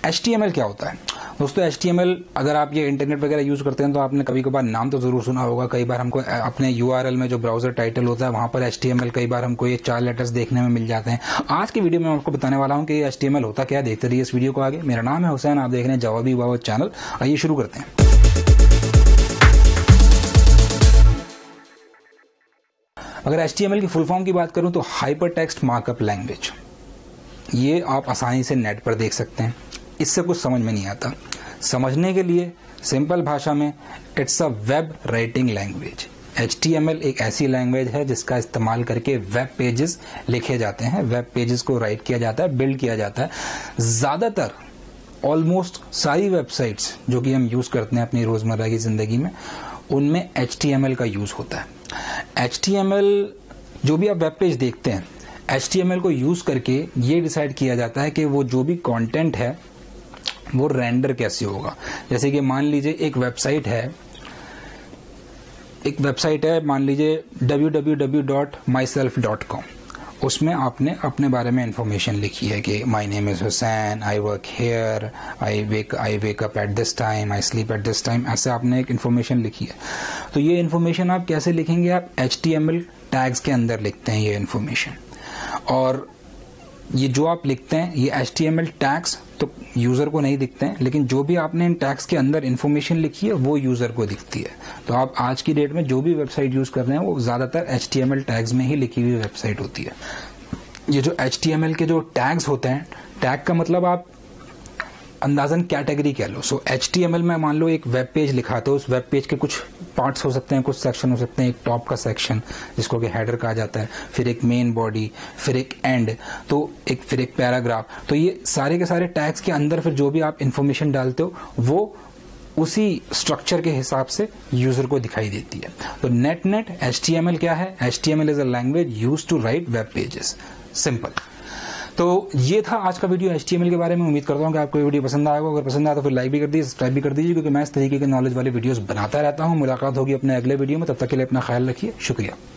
HTML क्या होता है दोस्तों? HTML अगर आप ये इंटरनेट वगैरह यूज करते हैं तो आपने कभी कभार नाम तो जरूर सुना होगा। कई बार हमको अपने URL में जो ब्राउजर टाइटल होता है वहां पर HTML कई बार हमको ये 4 लेटर्स देखने में मिल जाते हैं। आज की वीडियो में मैं आपको बताने वाला हूं कि ये HTML होता क्या है। देखते रहिए इस वीडियो को आगे। मेरा नाम है हुसैन, आप देख रहे हैं जवाबी वाव चैनल। आइए शुरू करते हैं। अगर HTML की फुल फॉर्म की बात करूं तो हाइपर टेक्स्ट मार्कअप लैंग्वेज। ये आप आसानी से नेट पर देख सकते हैं। इससे कुछ समझ में नहीं आता। समझने के लिए सिंपल भाषा में it's a web writing language. HTML एक ऐसी लैंग्वेज है जिसका इस्तेमाल करके वेब पेजेस लिखे जाते हैं, वेब पेजेस को राइट किया जाता है, बिल्ड किया जाता है। ज्यादातर ऑलमोस्ट सारी वेबसाइट्स जो कि हम यूज करते हैं अपनी रोजमर्रा की जिंदगी में, उनमें HTML का यूज होता है। HTML जो भी आप वेब पेज देखते हैं, HTML को यूज करके ये डिसाइड किया जाता है कि वो जो भी कंटेंट है वो रेंडर कैसे होगा। जैसे कि मान लीजिए एक वेबसाइट है मान लीजिए www.myself.com। उसमें आपने अपने बारे में इंफॉर्मेशन लिखी है कि my name is Hussain, I work here, I wake up at this time, I sleep at this time. ऐसे आपने एक इंफॉर्मेशन लिखी है। तो ये इंफॉर्मेशन आप कैसे लिखेंगे? आप HTML टैग्स के अंदर लिखते हैं ये इंफॉर्मेशन। और ये जो आप लिखते हैं ये HTML टैग्स तो यूजर को नहीं दिखते हैं, लेकिन जो भी आपने इन टैग्स के अंदर इंफॉर्मेशन लिखी है वो यूजर को दिखती है। तो आप आज की डेट में जो भी वेबसाइट यूज कर रहे हैं वो ज्यादातर HTML टैग्स में ही लिखी हुई वेबसाइट होती है। ये जो HTML के जो टैग्स होते हैं, टैग का मतलब आप अंदाजन कैटेगरी कह लो। सो HTML में मान लो एक वेब पेज लिखा तो उस वेब पेज के कुछ पार्ट्स हो सकते हैं, कुछ सेक्शन हो सकते हैं। एक टॉप का सेक्शन जिसको कि हेडर कहा जाता है, फिर एक मेन बॉडी, फिर एक एंड, तो फिर एक पैराग्राफ। तो ये सारे के सारे टैग्स के अंदर फिर जो भी आप इंफॉर्मेशन डालते हो वो उसी स्ट्रक्चर के हिसाब से यूजर को दिखाई देती है। तो नेट HTML क्या है? HTML is a language used to write web pages. Simple. तो ये था आज का वीडियो HTML के बारे में। उम्मीद करता हूँ कि आपको ये वीडियो पसंद आएगा। अगर पसंद आया तो फिर लाइक भी कर दीजिए, सब्सक्राइब भी कर दीजिए, क्योंकि मैं इस तरीके के नॉलेज वाले वीडियोस बनाता रहता हूँ। मुलाकात होगी अपने अगले वीडियो में। तब तक के लिए अपना ख्याल रखिए। शुक्रिया।